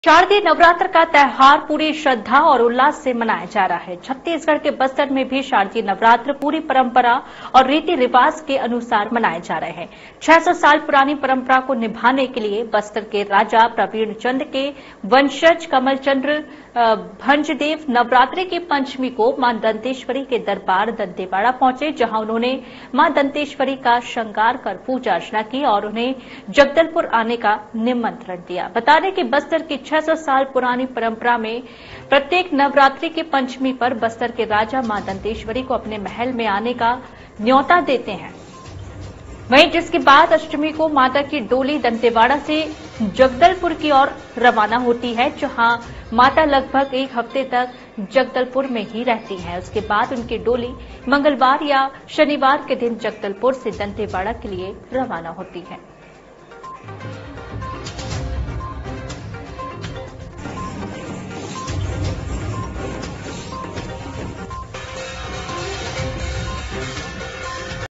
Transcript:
शारदीय नवरात्र का त्योहार पूरी श्रद्धा और उल्लास से मनाया जा रहा है। छत्तीसगढ़ के बस्तर में भी शारदीय नवरात्र पूरी परंपरा और रीति रिवाज के अनुसार मनाए जा रहे हैं। 600 साल पुरानी परंपरा को निभाने के लिए बस्तर के राजा प्रवीण चंद के वंशज कमलचंद्र भंजदेव नवरात्रि की पंचमी को मां दंतेश्वरी के दरबार दंतेवाड़ा पहुंचे, जहां उन्होंने मां दंतेश्वरी का श्रृंगार कर पूजा अर्चना की और उन्हें जगदलपुर आने का निमंत्रण दिया। बता दें कि बस्तर की 600 साल पुरानी परंपरा में प्रत्येक नवरात्रि की पंचमी पर बस्तर के राजा मां दंतेश्वरी को अपने महल में आने का न्योता देते हैं। वहीं जिसके बाद अष्टमी को माता की डोली दंतेवाड़ा से जगदलपुर की ओर रवाना होती है, जहां माता लगभग एक हफ्ते तक जगदलपुर में ही रहती हैं। उसके बाद उनकी डोली मंगलवार या शनिवार के दिन जगदलपुर से दंतेवाड़ा के लिए रवाना होती है।